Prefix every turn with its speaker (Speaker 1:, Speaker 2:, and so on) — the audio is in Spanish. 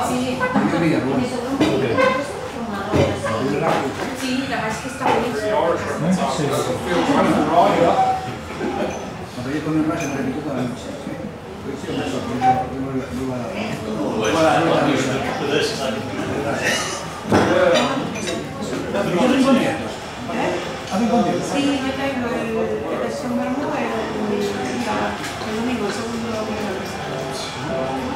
Speaker 1: Sí, la verdad es que está buenísimo.
Speaker 2: Cuando yo comí más, siempre me toca la noche.
Speaker 1: Sí, yo traigo el versión vermú el domingo, el segundo domingo.